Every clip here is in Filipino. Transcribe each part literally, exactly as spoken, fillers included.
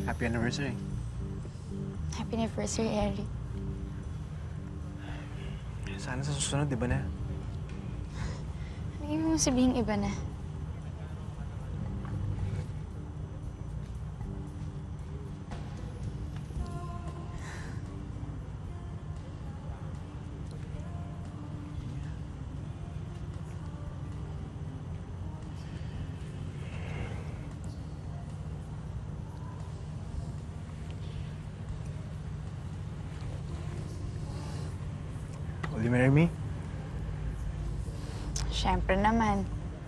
Happy anniversary. Happy anniversary, Eric. Sana sa susunod, di ba na? Ano ibig mo sabihin iba na? Will you marry me? Siyempre naman.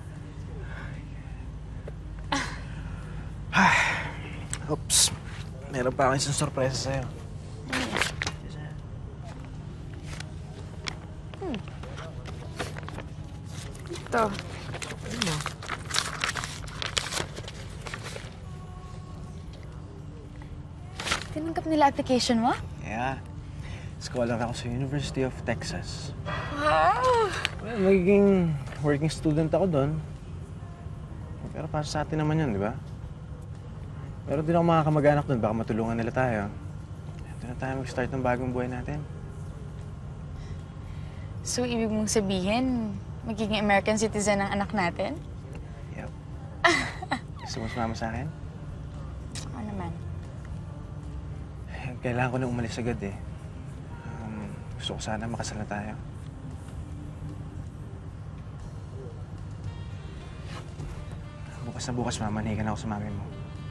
Oops. Meron pa akong isang sorpresa sa'yo. Hmm. Ito. Ano? Tinanggap nila application mo? Yeah. Scholar ako sa University of Texas. Wow! Well, magiging working student ako doon. Pero para sa atin naman yun, di ba? Pero din ako makakamag-anak doon. Baka matulungan nila tayo. Ito na tayo mag-start ng bagong buhay natin. So, ibig mong sabihin, magiging American citizen ang anak natin? Yep. Gusto mo sumama sa akin? Ano naman? Kailangan ko na umalis agad eh. Um, gusto ko sana makasal na tayo. Bukas na bukas, mamanihikan ako sa mami mo.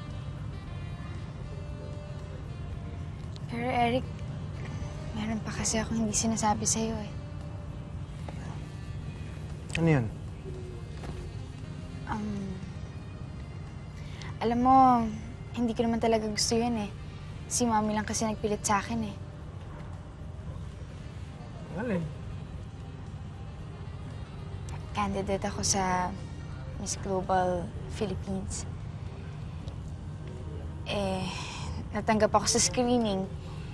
Pero Eric, meron pa kasi akong hindi sinasabi sa'yo eh. Ano yun? Um, alam mo, hindi ko naman talaga gusto yun eh. Si Mami lang kasi nagpilit sa akin eh. Alin? Candidate ako sa Miss Global Philippines. Eh, natanggap ako sa screening.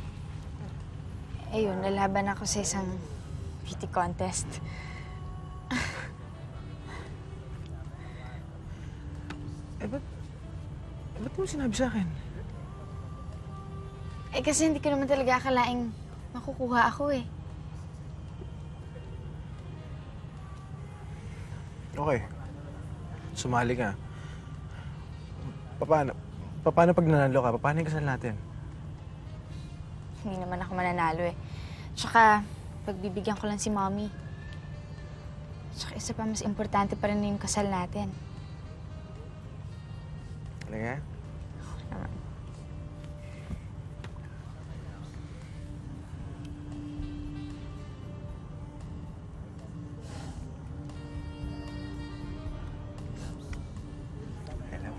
Ayun, nalaban ako sa isang beauty contest. Eh, ba't... Eh, ba't mo sinabi sa akin? Eh, kasi hindi ko naman talaga akalaing makukuha ako eh. Okay. Sumali ka. Paano? Paano pag nanalo ka? Paano yung kasal natin? Hindi naman ako mananalo eh. Tsaka, pagbibigyan ko lang si Mommy. Tsaka isa pa, mas importante pa rin yung kasal natin. Talaga? Naman. Hello.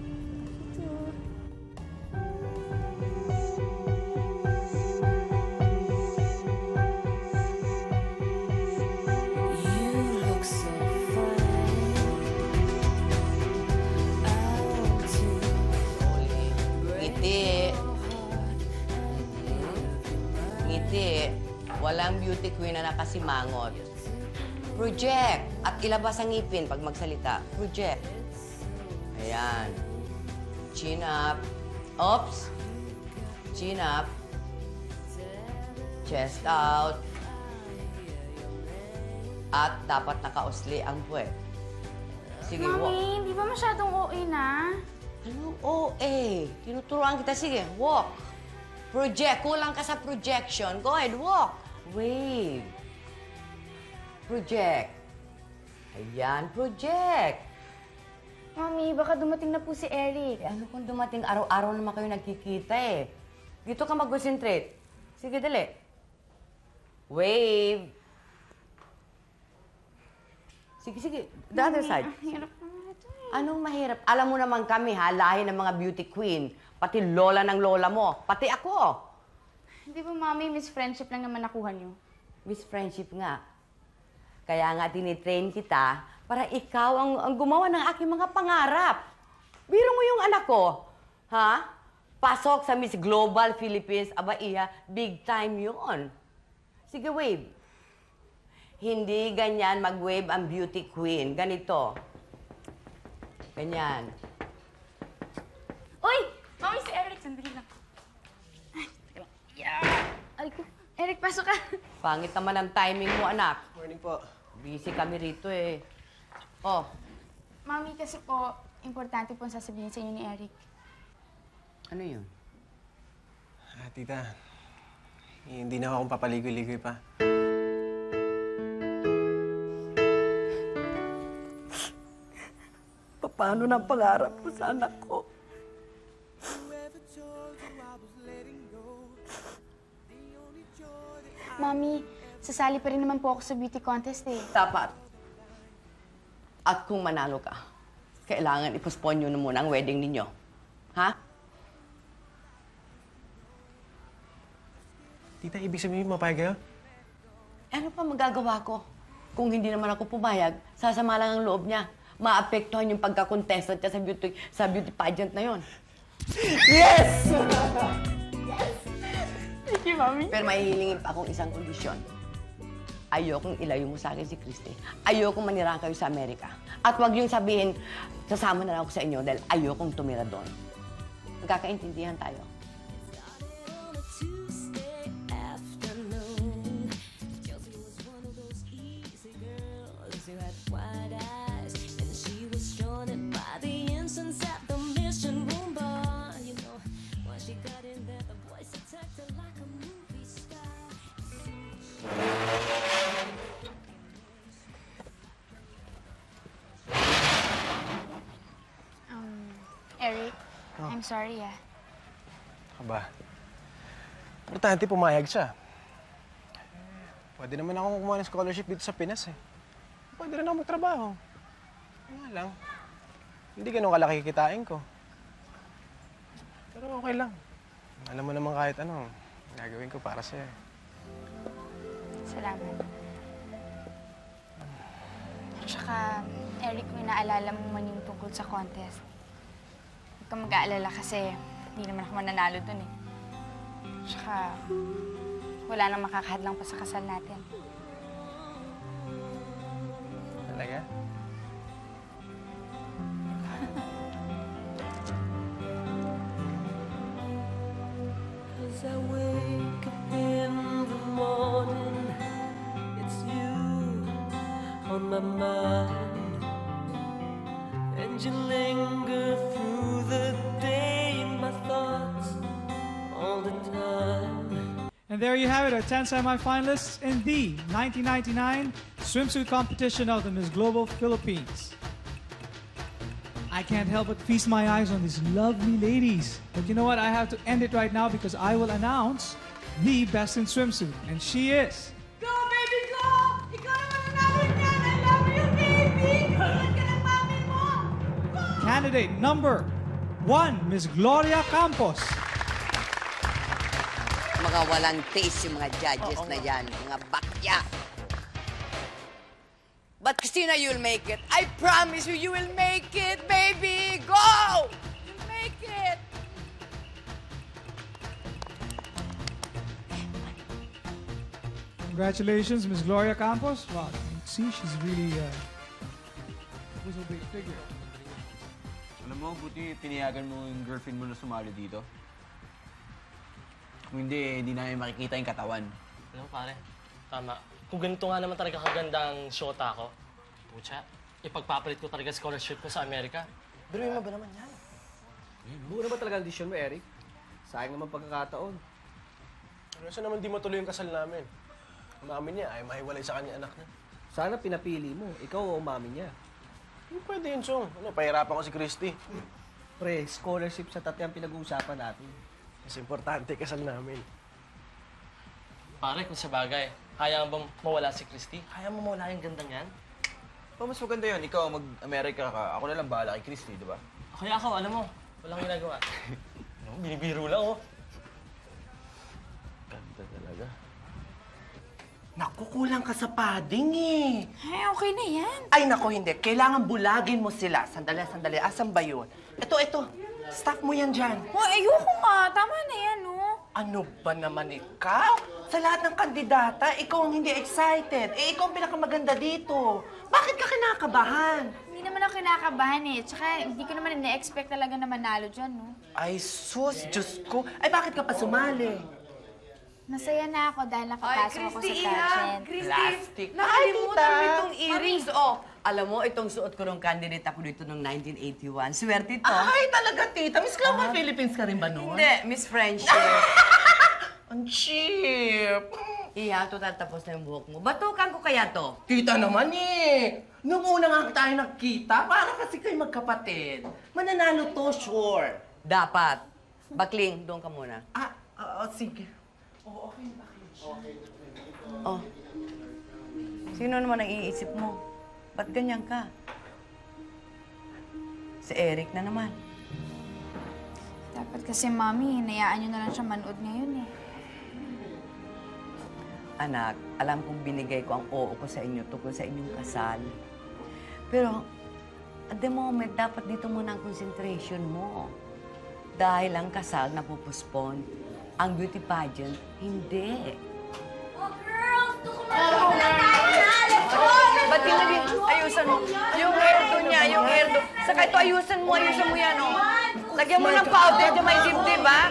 Ngiti. Ngiti. Walang beauty queen na nakasimangot. Project. At ilabas ang ngipin pag magsalita. Project. Ayan. Chin up. Oops. Chin up. Chest out. At dapat nakausli ang puwet. Sige, walk. Mami, hindi ba masyadong O A na? Ano? O A. Tinuturuan kita. Sige, walk. Project. Kulang ka sa projection. Go ahead, walk. Wave. Project. Ayan, project. Mami, baka dumating na po si Eric. Eh, ano kung dumating araw-araw naman kayo nagkikita eh. Dito ka mag-concentrate. Sige, dali. Wave. Sige, sige. The other side. Ang hirap naman ito eh. Anong mahirap? Alam mo naman kami ha, lahi ng mga beauty queen. Pati lola ng lola mo. Pati ako. Hindi ba, Mami, Miss Friendship lang naman nakuha niyo? Miss Friendship nga. Kaya nga tinitrain kita para ikaw ang, ang gumawa ng aking mga pangarap. Biro mo yung anak ko. Ha? Pasok sa Miss Global Philippines. Aba, iya, big time yun. Sige, wave. Hindi ganyan mag-wave ang beauty queen. Ganito. Ganyan. Uy! Mami, si Eric. Eric, pasok ka. Pangit naman ang timing mo, anak. Morning po. Busy kami rito eh. Oh, Mami, kasi po, importante po ang sasabihin sa inyo ni Eric. ano yun? Ah, tita, eh, hindi na akong papaligoy-ligoy pa. Paano ng pangarap ko sa anak ko? Mami, sasali pa rin naman po ako sa beauty contest eh. Dapat. At kung manalo ka, kailangan i-postpone nyo na muna ang wedding ninyo. Ha? Tita, ibig sabihin mapayag kayo? Ano pa magagawa ko? Kung hindi naman ako pumayag, sasama lang ang loob niya. Maapektuhan yung pagka-contestant niya sa beauty, sa beauty pageant na yon. Yes! Thank you, Mami. Pero mahihilingin pa akong isang kondisyon. Ayokong ilayo mo sa akin si Christy. Ayokong manirahan kayo sa Amerika. At huwag yung sabihin, sasama na lang ako sa inyo dahil ayokong tumira doon. Magkakaintindihan tayo. Um, Eric, Oh. I'm sorry ah. Aba, importante pumayag siya. Pwede naman akong kumuha ng scholarship dito sa Pinas eh. Pwede rin ako magtrabaho. Kaya nga lang, hindi ganun kalaki kikitain ko. Pero okay lang. Alam mo naman kahit ano, gagawin ko para sa'yo. Salamat. Tsaka, Eric, may naalala mo man yung tungkol sa contest. Huwag kang mag-aalala kasi hindi naman ako mananalo dun eh. Tsaka, wala nang makakahadlang pa sa kasal natin. Talaga? As I wake up in the morning, it's you on my mind. And you linger through the day in my thoughts all the time. And there you have it, our ten semifinalists in the nineteen ninety-nine swimsuit competition of the Miss Global Philippines. I can't help but feast my eyes on these lovely ladies. But you know what? I have to end it right now because I will announce the best in swimsuit. And she is... Go, baby, go! Ikaw naman ang namin yan! I love you, baby! Tulad ka ng mami mo! candidate number one, Miss Gloria Campos. Mga walang taste yung mga judges na yan, mga bakya. But Christina, you'll make it. I promise you, you will make it, baby! Go! You'll make it! Congratulations, Miss Gloria Campos. Wow, you can see she's really uh, was a big figure. Alam mo, buti pinayagan mo yung girlfriend mo na sumali dito. Kung hindi, hindi namin makikita yung katawan. Alam mo, pare, tama. Kung ganito nga naman talaga kagandang shota ko, pucha, ipagpapalit ko talaga scholarship ko sa Amerika. Pero mo ba naman yan? Buo na ba talaga ang desisyon mo, Eric? Sayang naman pagkakataon. Ano siya naman di matuloy yung kasal namin? Ang mami niya ay mahiwalay sa kanya anak niya. Sana pinapili mo, ikaw o mami niya. Hindi pwede yun, Chong. Ano, pahirapan ko si Christy. Pre, scholarship sa tatay ang pinag-uusapan natin. Mas importante kasal namin. Pare, kung sa bagay, kaya bang mawala si Christy? Kaya mo mawala yung gandang yan? Oh, mas maganda yun. Ikaw mag-Amerika ka. Ako na lang bahala kay Christy, di ba? Kaya ako, alam mo, walang ginagawa. No, binibiro lang, oh. Ganda talaga. Naku, kulang ka sa padding eh. Ay, okay na yan. Ay, naku, hindi. Kailangan bulagin mo sila. Sandali, sandali. Asan ba yun? Ito, ito. Staff mo yan dyan. Oh, ayoko nga. Tama na yan, no? Ano ba naman ikaw? Sa lahat ng kandidata, ikaw ang hindi excited. Eh, ikaw ang pinakamaganda dito. Bakit ka kinakabahan? Hindi naman ako kinakabahan eh. Tsaka hindi ko naman na-expect talaga na manalo dyan, no? Ay, sus, Diyos ko. Ay, bakit ka pa sumali? Masaya na ako dahil nakapasok ako sa pageant. Christy, Ay, nakalimutan tita. mo itong earrings. Oh, alam mo, itong suot ko nung candidate ako dito noong nineteen eighty-one. Swerte ito. Ay, talaga, tita. Miss Glamour Philippines ka rin ba noon? Hindi, Miss Friendship. Ang cheap. Iya, to tatapos na yung buhok mo. Batukan ko kaya to? Tita naman eh. Nung una nga tayo nagkita, para kasi kayo magkapatid. Mananalo to, sure. Dapat. Bakling, doon ka muna. Ah, oo, sige. Oo, okay, okay. Oh. Sino naman ang iisip mo? Ba't ganyan ka? Si Eric na naman. Dapat kasi, Mami, hinayaan niyo na lang siya manood ngayon eh. Anak, alam kong binigay ko ang oo ko sa inyo tungkol sa inyong kasal. Pero, at the moment, dapat dito muna ang concentration mo. Dahil ang kasal napupuspon, ang beauty pageant, hindi. Oh, girls! Tukumalo na tayo na! Let's go! Ba't hindi ayusan mo? Yung hairdo niya, yung hairdo. Saka ito, ayusan mo, ayusan mo yan, oh. Lagyan mo ng powder, yung may dibdib, ha?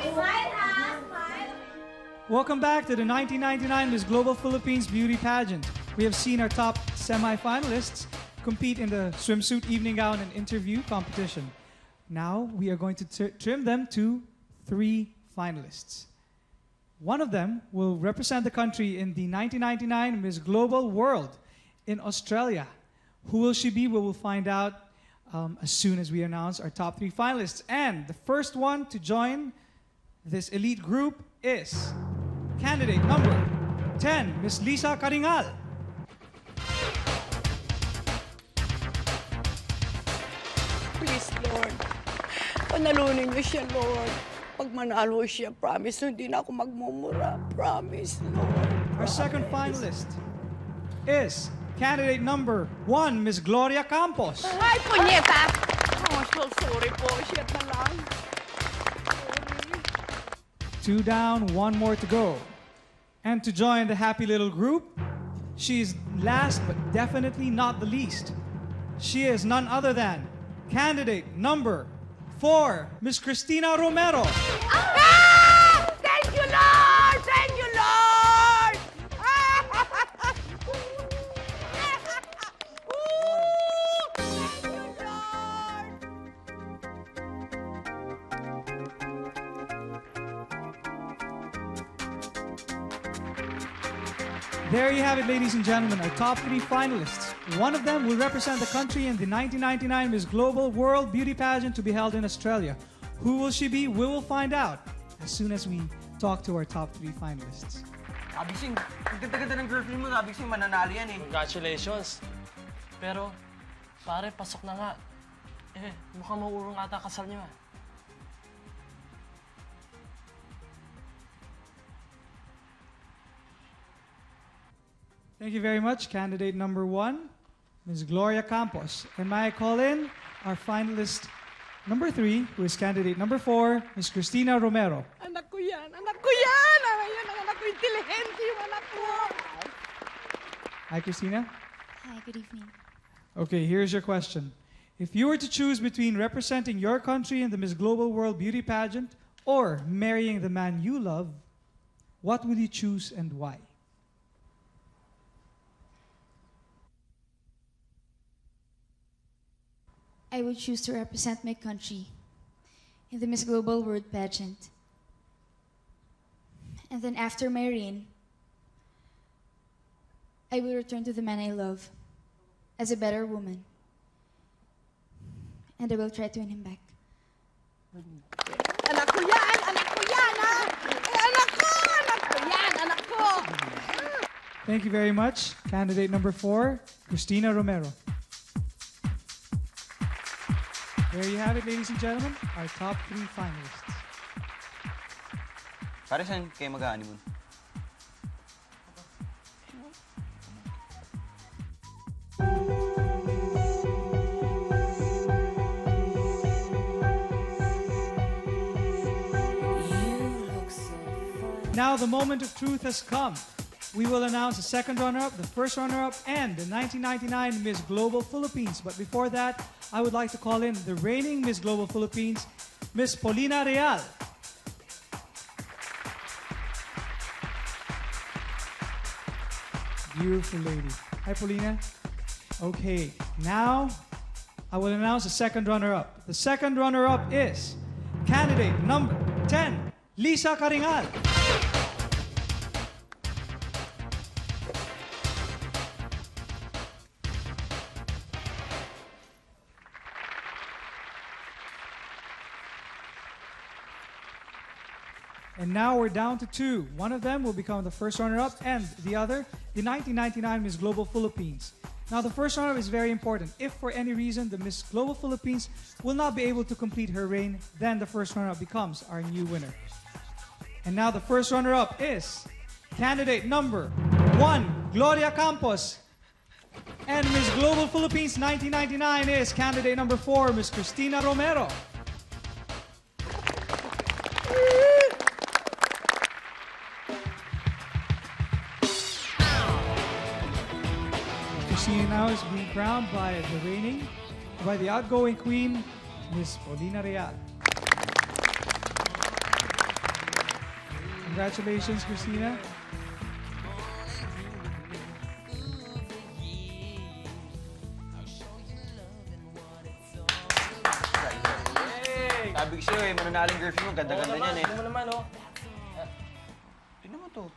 Welcome back to the nineteen ninety-nine Miss Global Philippines Beauty Pageant. We have seen our top semi-finalists compete in the swimsuit, evening gown, and interview competition. Now, we are going to t- trim them to three finalists. One of them will represent the country in the nineteen ninety-nine Miss Global World in Australia. Who will she be? We will find out um, as soon as we announce our top three finalists. And the first one to join this elite group is candidate number ten, Miss Lisa Caringal. Please, Lord. Panalunin niyo siya, Lord. Pag manalo siya, promise, hindi na ako magmumura. Promise, Lord. Our second finalist is candidate number one, Miss Gloria Campos. Ay, punyeta! Oh, so sorry po. Shit na lang. Two down, one more to go. And to join the happy little group, she is last but definitely not the least. She is none other than candidate number four, Miss Cristina Romero. Ah! Thank you, Lord! Thank you, Lord! There you have it, ladies and gentlemen, our top three finalists. One of them will represent the country in the nineteen ninety-nine Miss Global World Beauty Pageant to be held in Australia. Who will she be? We will find out as soon as we talk to our top three finalists. Abigsing, ang ganda-ganda ng girlfriend mo, Abigsing, mananalo yan eh. Congratulations. Pero, pare, pasok na nga. Eh, mukhang mauurong ata kasal niyo ah. Thank you very much, candidate number one, Miz Gloria Campos. And may I call in our finalist number three, who is candidate number four, Miz Cristina Romero. Anak ko yan! Anak ko yan! Ayan ang anak ko, intelihente yung anak ko! Hi, Cristina. Hi, good evening. Okay, here's your question. If you were to choose between representing your country in the Miss Global World Beauty Pageant or marrying the man you love, what will you choose and why? I would choose to represent my country in the Miss Global World Pageant. And then after my reign, I will return to the man I love as a better woman. And I will try to win him back. Anak ko yan! Anak ko yan, ha? Eh, anak ko! Anak ko yan! Anak ko! Thank you very much. Candidate number four, Cristina Romero. There you have it, ladies and gentlemen, our top three finalists. Pare, saan kayo mag-honeymoon? Now the moment of truth has come. We will announce the second runner-up, the first runner-up, and the nineteen ninety-nine Miss Global Philippines. But before that, I would like to call in the reigning Miss Global Philippines, Miss Paulina Real. Beautiful lady. Hi, Paulina. Okay, now I will announce the second runner-up. The second runner-up is candidate number ten, Lisa Caringal. And now we're down to two. One of them will become the first runner-up, and the other, the nineteen ninety-nine Miss Global Philippines. Now, the first runner-up is very important. If for any reason the Miss Global Philippines will not be able to complete her reign, then the first runner-up becomes our new winner. And now the first runner-up is candidate number one, Gloria Campos. And Miss Global Philippines nineteen ninety-nine is candidate number four, Miss Cristina Romero. Cristina now is being crowned by the reigning, by the outgoing queen, Miss Paulina Real. Congratulations, Cristina. Sabi ko sa'yo eh, mananaling girlfriend mo, ganda-ganda niyan eh. Tignan mo naman, oh. Tignan mo to.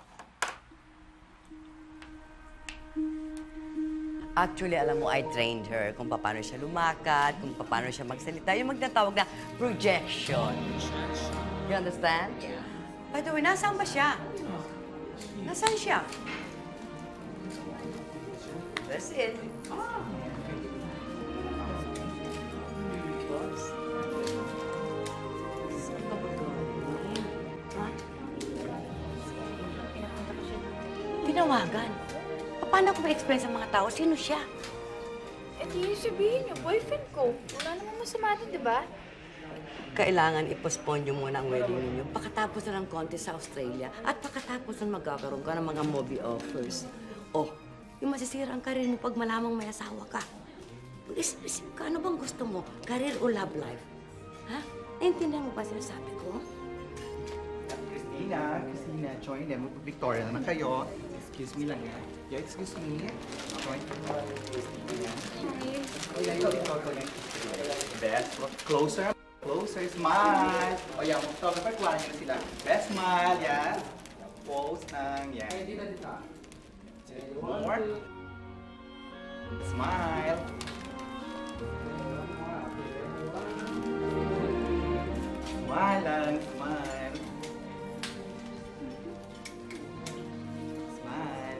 Actually, alam mo, I trained her kung paano siya lumakad, kung paano siya magsalita. Yung magtatawag na projection. You understand? By the way, nasaan ba siya? Nasaan siya? That's it. Tinawagan. Paano ko ma-explain sa mga tao? Sino siya? Eh, di sabihin niyo, boyfriend ko. Wala namang masama dun, di ba? Kailangan i-postpone niyo muna ang wedding ninyo pagkatapos na ng contest sa Australia at pagkatapos na magkakaroon ka ng mga movie offers. Oh, yung masisira ang karir mo pag malamang may asawa ka. Isip ka, ano bang gusto mo? Career o love life? Ha? Naintindihan mo ba sinasabi ko? Christina, Christina, join them. Victoria naman kayo. Excuse me lang yan. Yeah, excuse me. Join them. Christina. Oh, yeah, ikaw, ikaw, ikaw yan. Best. Closer. Closer. Smile. O yan, photographer, kuha niyo na sila. Best smile, yan. Pose ng, yan. More. Smile. Smile lang, smile. Smile.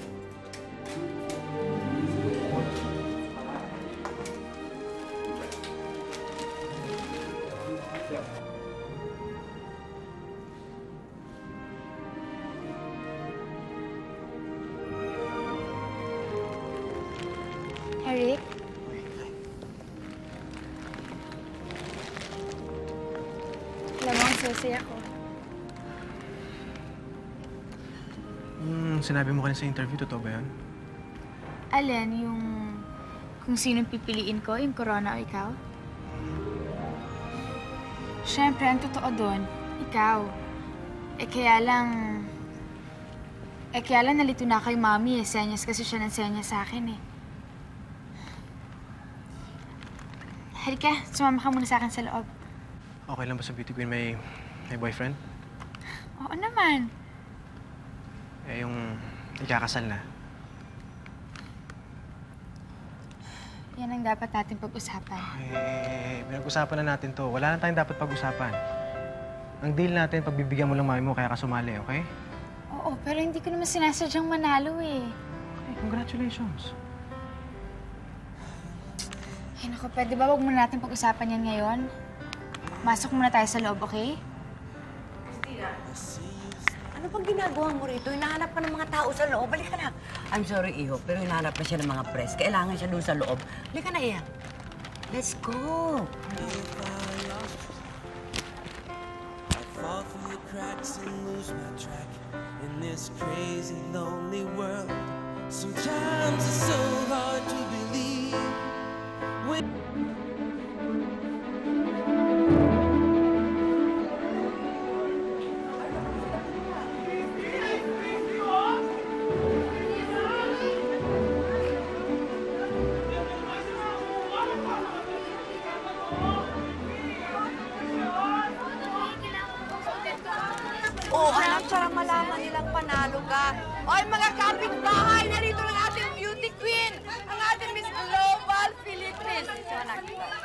Eric? Alam mo, ang saya ko. Hmm, sinabi mo kanina sa interview, totoo ba yun? Alin, yung kung sinong pipiliin ko, yung Corona o ikaw? Siyempre, ang totoo doon, ikaw. Eh kaya lang... Eh kaya lang nalito na kay Mami eh. Senyas kasi siya ng senyas sa akin eh. Halika, sumama ka muna sa akin sa loob. Okay lang ba sa Beauty Queen may, may boyfriend? Oo naman. Eh, yung ikakasal na. Yan ang dapat natin pag-usapan. Eh, pinag-usapan na natin to. Wala na tayong dapat pag-usapan. Ang deal natin, pagbibigyan mo lang mami mo, kaya ka sumali, okay? Oo, pero hindi ko naman sinasadyang manalo eh. Okay, congratulations. Ay, naku, pwede ba wag muna natin pag-usapan yan ngayon? Masok muna tayo sa loob, okay? Christina, ano bang ginagawa mo rito? Hinahanap ka ng mga tao sa loob. Balik ka na. I'm sorry, Iho, pero hinahanap na siya ng mga press. Kailangan siya doon sa loob. Balik ka na, Iha. Let's go. I fall through the cracks and lose my track in this crazy, lonely world. Sometimes it's so hard to believe when Oo, anak, para malaman nilang panalo ka. Oy, mga kapitbahay, narito ang ating beauty queen, ang ating Miss Global Philippines. Ito, anak.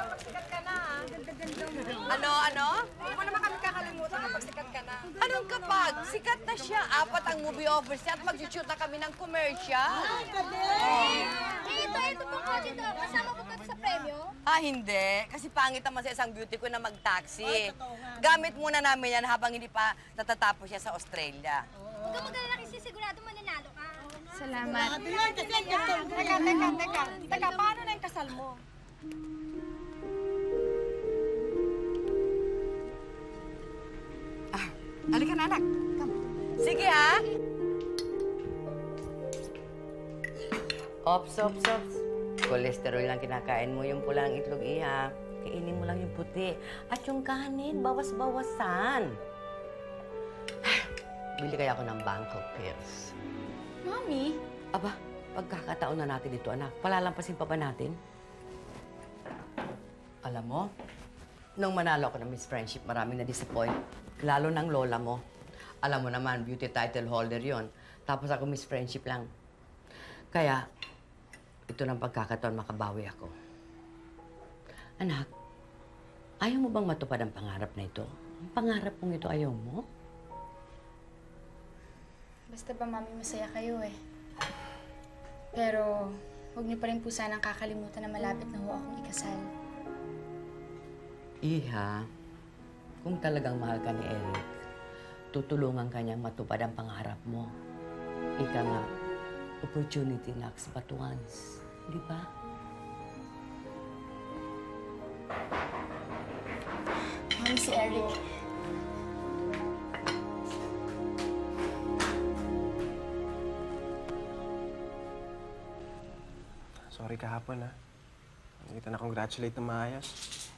Ano, ano? Huwag mo naman kami kakalimutan kapag sikat ka na. Anong kapag? Sikat na siya. Apat ang movie offers niya at mag-shoot na kami ng commercial. Eh, ito, ito pong kotse to. Kasama ko to sa premyo. Ah, hindi. Kasi pangit naman sa isang beauty ko na mag-taxi. Gamit muna namin yan habang hindi pa natatapos siya sa Australia. Huwag ka mag-alala kasi sigurado mananalo ka. Salamat. Teka, teka, teka. Teka, paano na yung kasal mo? Halika na, anak. Come. Sige, ha? Ops, ops, ops. Kolesterol lang kinakain mo, yung pulang itlog, iha. Kainin mo lang yung puti. At yung kanin, bawas-bawasan. Bili kaya ako ng Bangkok pills. Mommy? Aba, pagkakataon na natin ito, anak. Palalampasin pa ba natin? Alam mo, nung manalo ako ng Miss Friendship, maraming na-disappoint. Lalo ng lola mo. Alam mo naman, beauty title holder yon. Tapos ako Miss Friendship lang. Kaya, ito ng pagkakataon makabawi ako. Anak, ayaw mo bang matupad ang pangarap na ito? Ang pangarap mong ito ayaw mo? Basta ba, Mami, masaya kayo eh. Pero, huwag niyo pa rin po sanang kakalimutan na malapit na ho akong ikasal. Iha, kung talagang mahal ka ni Eric, tutulungan ka niyang matupad ang pangarap mo. Ika nga, opportunity knocks but once. Di ba? Mami, si Eric. Sorry kahapon, ha. Hindi kita na-congratulate na maayos.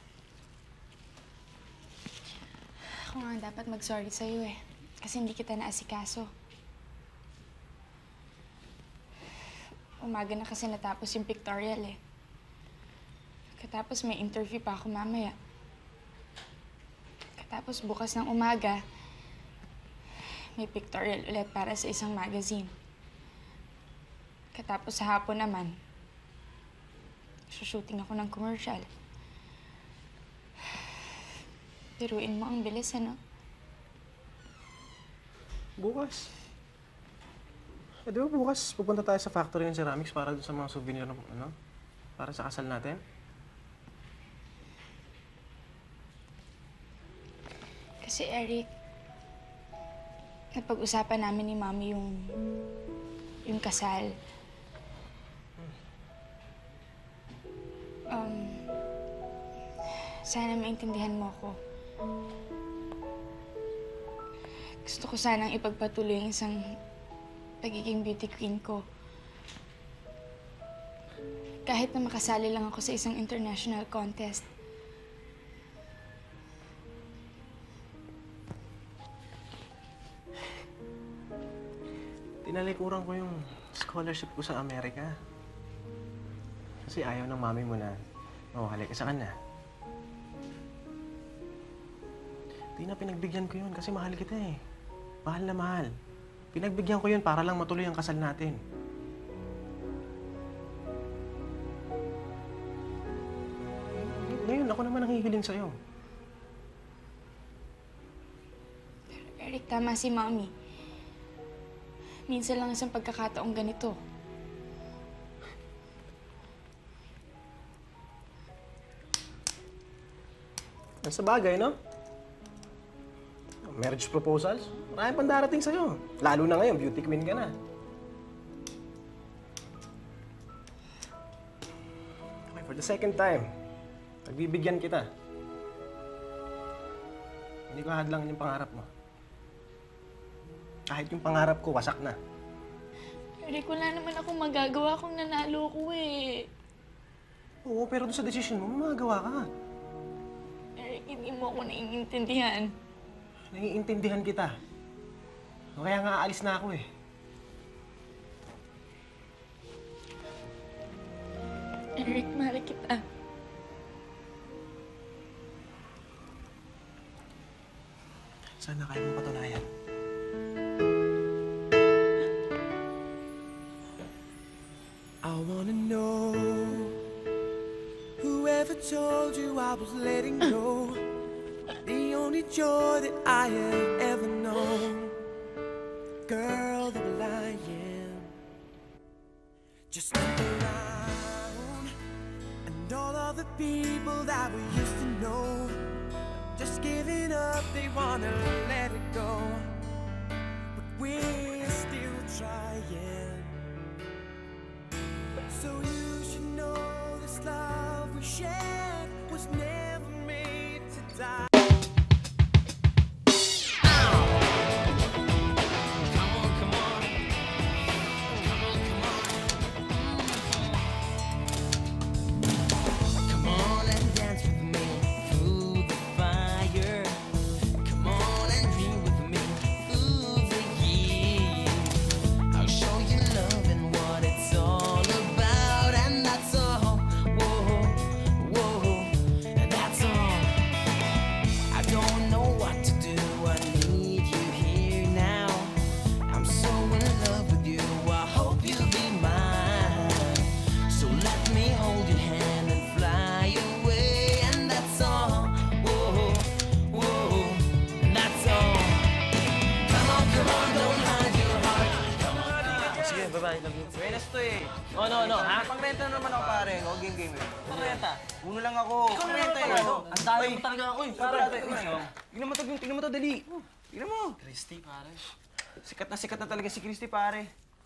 Ako nga dapat mag-sorry sa'yo eh. Kasi hindi kita naasikaso. Umaga na kasi natapos yung pictorial eh. Katapos may interview pa ako mamaya. Katapos bukas ng umaga, may pictorial ulit para sa isang magazine. Katapos sa hapon naman, shooting ako ng commercial. Biruin mo ang bilis, ano? Bukas. Eh, di ba bukas pupunta tayo sa factory ng ceramics para dun sa mga souvenir, ano? Para sa kasal natin? Kasi, Eric, napag-usapan namin ni Mami yung... yung kasal. Um... Sana maintindihan mo ako. Gusto ko sanang ipagpatuloy ang isang pagiging beauty queen ko. Kahit na makasali lang ako sa isang international contest. Tinalikuran ko yung scholarship ko sa Amerika. Kasi ayaw ng mami mo na mawahali ka sa kanya. Di na pinagbigyan ko yun kasi mahal kita eh. Mahal na mahal. Pinagbigyan ko yun para lang matuloy ang kasal natin. Ngayon, ako naman ang hihiling sa'yo. Pero Eric, tama si Mami. Minsan lang isang pagkakataong ganito. Sa bagay, no? Marriage proposals? Maraming pang darating sa'yo. Lalo na ngayon, beauty queen ka na. Okay, for the second time, pagbibigyan kita. Hindi ko hadlangan yung pangarap mo. Kahit yung pangarap ko, wasak na. Eric, wala naman akong magagawa kung nanalo ko eh. Oo, pero doon sa desisyon mo, may magagawa ka. Eric, hindi mo ako naiintindihan. Naiintindihan kita. Kaya nga aalis na ako eh. Eric, mahal kita. Sana kaya mo patunayan. told you I was letting go. The only joy that I have ever known. Girl, the will I am. Just look around, and all of the people that we used to know, just giving up, they wanna let it go. But we're still trying. So you should know this love we shared was never made to die. Buenas to eh. Oh, no, no, ha? Pangrenta naman ako pare. No, game game eh. Pangrenta? Uno lang ako. Ikaw na Pangrenta naman eh. pala. Ang dami mo talaga. Uy, pare. Tingnan mo to, tingnan mo to, dali. Tingnan mo. Christy, pare. Sikat na sikat na talaga si Christy, pare.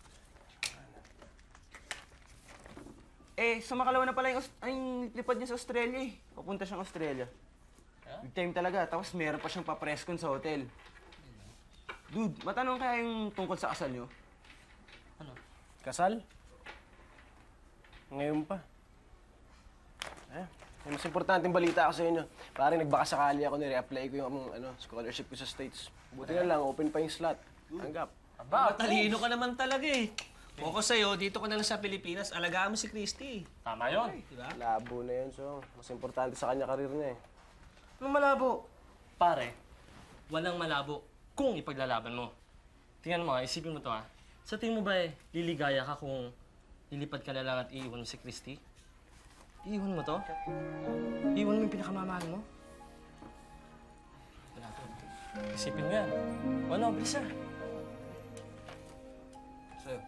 Eh, sa makalawa na pala yung, Aus- ay, yung lipad niya sa Australia eh. Papunta siyang Australia. Big time talaga. Tapos meron pa siyang papreskon sa hotel. Dude, matanong kaya yung tungkol sa kasal niyo? Ano? Kasal? Ngayon pa. Eh, may mas importanteng balita ako sa inyo. Pare, nagbakasakali ako, nire-apply ko yung ano, scholarship ko sa States. Buti na lang, open pa yung slot. Tanggap. Aba, matalino ka naman talaga eh. Focus sa'yo, dito ka na lang sa Pilipinas, alagaan mo si Christy. Tama yun. Diba? Labo na yun, so mas importante sa kanya karir niya eh. Anong malabo? Pare, walang malabo kung ipaglalaban mo. Tingnan mo, isipin mo to ha. Sa tingin mo ba eh, liligaya ka kung lilipad ka na lang at iiwan mo si Christy? Iiwan mo to? Iiwan mo yung pinakamamahal mo? Wala to. Isipin mo yan. O ano, bilis na. Sa'yo.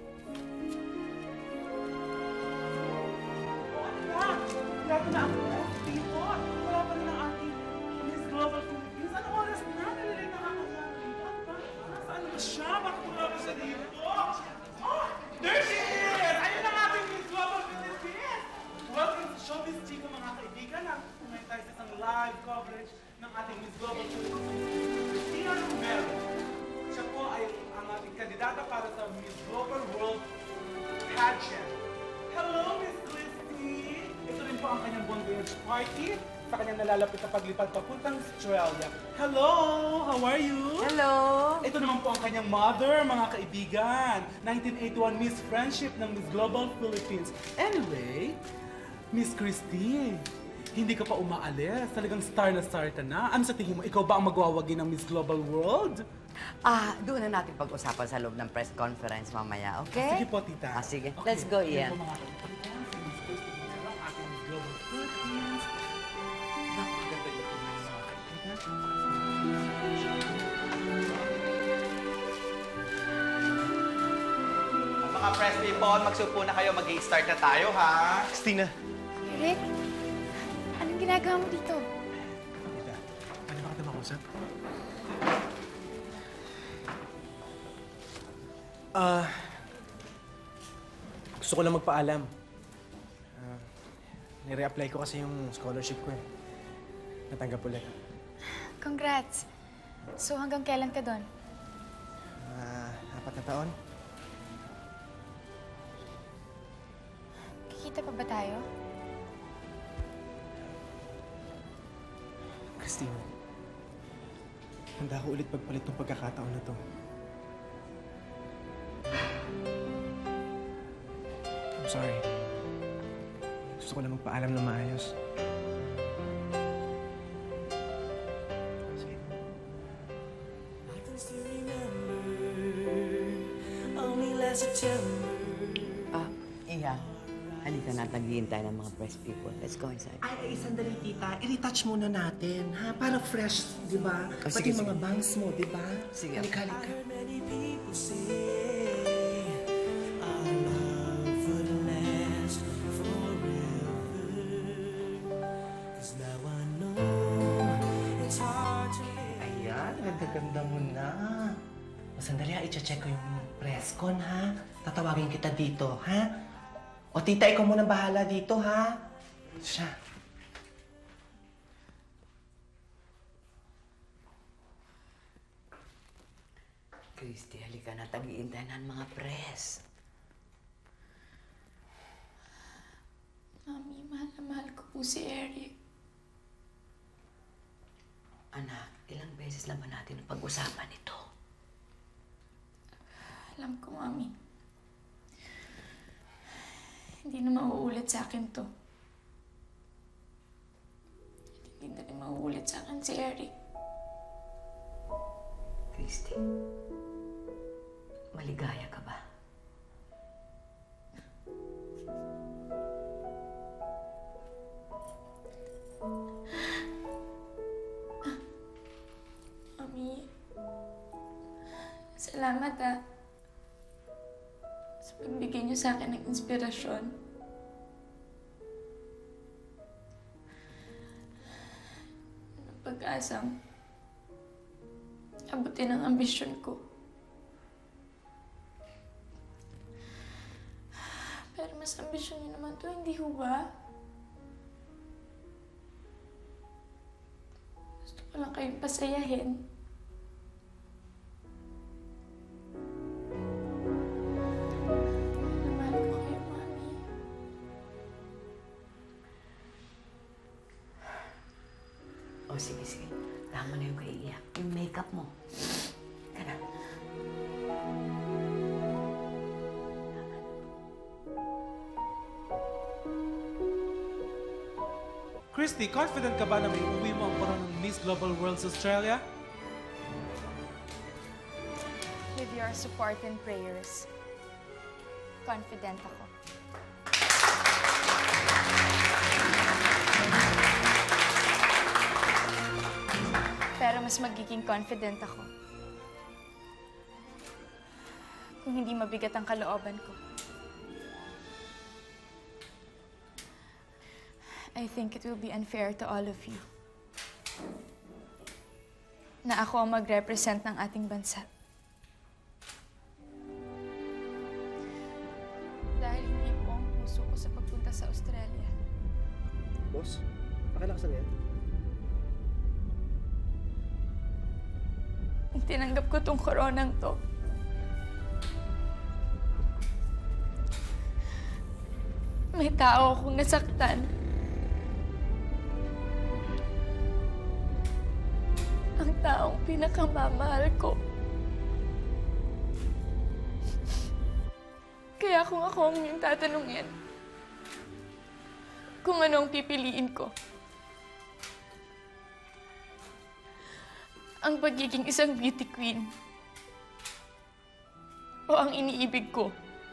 Wala pa na ang dito. Wala pa na ang ating Miss Global Philippines. Anong oras na? Nalilate na ako sa dito. Nasaan na siya? Bakit wala pa siya dito? Oh! There she is! Ayun ang ating Miss Global Philippines! Welcome to Showbiz Chico, mga kaibigan. Ngayon tayo sa isang live coverage ng ating Miss Global Philippines. Christina Romero. Siya po ay ang ating kandidata para sa Miss Global World Pageant. Hello, Miss Christy! Ito rin po ang kanyang bondage party sa kanyang nalalapit na paglipad papuntang Australia. Hello! How are you? Hello! Ito naman po ang kanyang mother, mga kaibigan. nineteen eighty-one Miss Friendship ng Miss Global Philippines. Anyway, Miss Christy, hindi ka pa umaalis. Talagang star na star ka na. Ano sa tingin mo? Ikaw ba ang magwawagi ng Miss Global World? Ah, doon na natin pag-usapan sa loob ng press conference mamaya, okay? Sige po, tita. Ah, sige. Okay. Let's go, Yan Ian. po, mga kaibigan. Si Miss Christy Romero, ang ating Miss Global Philippines. Napakaganda ito, mga kaibigan. Mga press people, magsupo na kayo. Mag-i-start na tayo, ha? Christina! Eric, anong ginagawa mo dito? Tita, pwede ba kita makausap? Ah, gusto ko lang magpaalam. Ah, nire-apply ko kasi yung scholarship ko eh. Natanggap ulit. Congrats. So hanggang kailan ka doon? Ah, apat na taon? Kikita pa ba tayo? Christina, handa ko ulit pagpalit ng pagkakataon na to. I'm sorry. Gusto ko lang magpaalam na maayos. I can still remember only last September. Ah, Iha. Halika na, tagiin tayo ng mga press people. Let's go inside. Ay, ay, sandali, tita. I-retouch muna natin, ha? Para fresh, di ba? Oh, Pati sige, mga sige. bangs mo, di ba? Sige. Halika, halika. Many people say our love would last forever. 'Cause now I know it's hard to live. Ayan, ganda-ganda mo na. O, sandali ha, i-check ko yung presscon, ha? Tatawagin kita dito, ha? O, tita, ikaw muna bahala dito, ha? Siya. Christy, halika na, tagiin tayo ng mga press. Mami, mahal na mahal ko po si Eric. Anak, ilang beses lang ba natin pag-usapan ito? Alam ko, Mami. Hindi na mauulit sa akin to. Hindi na rin mauulit sa akin si Eric. Christy, maligaya ka ba? Mami, salamat ah. Sa pagbigay niyo sa akin ng inspirasyon. Ng pag-asang abutin ang ambisyon ko. Pero mas ambisyon niyo naman to, hindi ho ba? Gusto ko lang kayong pasayahin. Mahal ko kayo, Mami. O sige, sige. Tama na yung kaiiyak. Yung makeup mo. Ka na. Christy, confident ka ba na may uwi mo ang parang ng Miss Global Worlds Australia? With your support and prayers, confident ako. Pero mas magiging confident ako kung hindi mabigat ang kalooban ko. I think it will be unfair to all of you na ako ang mag-represent ng ating bansa. Dahil hindi po ang puso ko sa pagpunta sa Australia. Boss, pakilakasan yan. Tinanggap ko tong koronang to. May tao akong nasaktan. Ang taong pinakamamahal ko. Kaya kung ako ang yung tatanungin, kung ano ang pipiliin ko, ang pagiging isang beauty queen o ang iniibig ko,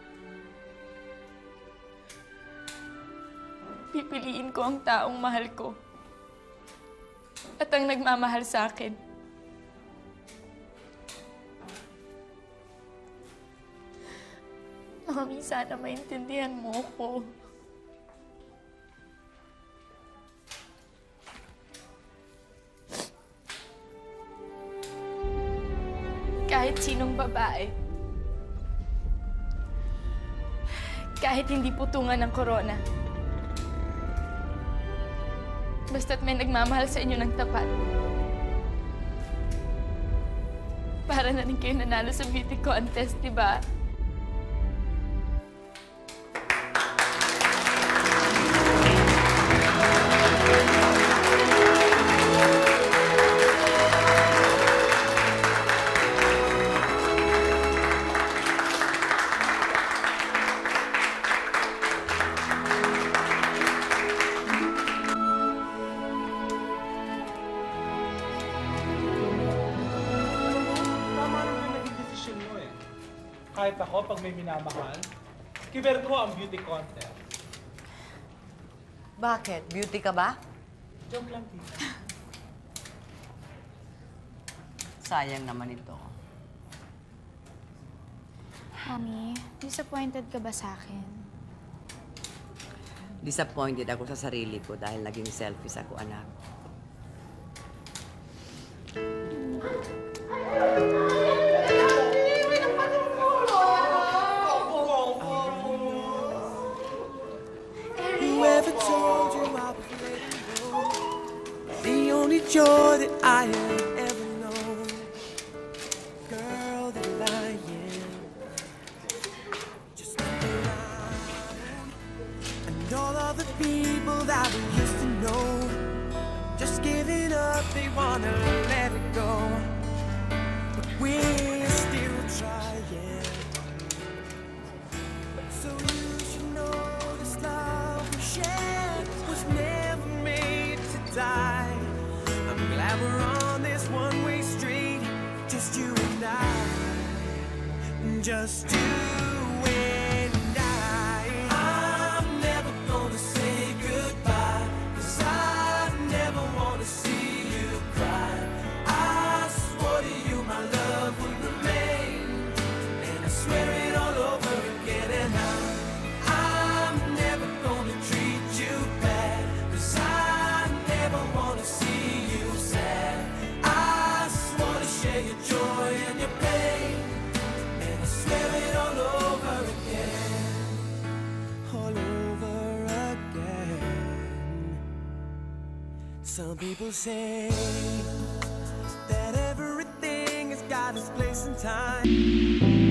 pipiliin ko ang taong mahal ko at ang nagmamahal sa akin. Mami, sana maintindihan mo ko. Kahit sinong babae, kahit hindi putungan ng korona, basta't may nagmamahal sa inyo ng tapat, para na rin kayo nanalo sa beauty contest, di ba? Kahit ako, pag may minamahal, kiber ko ang beauty contest. Bakit? Beauty ka ba? Joke lang, tita. Sayang naman ito. Mommy, disappointed ka ba sa akin? Disappointed ako sa sarili ko dahil naging selfish ako, anak. Whoever told you I was letting go? The only joy that I have ever known, girl, that I am. Just look around, and all of the people that we used to know, just giving up, they wanna let it go, but we're still trying. So you should know this love we shared was never made to die. I'm glad we're on this one-way street, just you and I, just you and I. I'm never gonna say goodbye, 'cause I never wanna see you cry. I swore to you my love would remain, and I swear it all over again. And I, I'm never gonna treat you bad, 'cause I never wanna see you sad. I swore to share your joy and your pain, and I swear it all over again, all over again. Some people say that everything has got its place in time.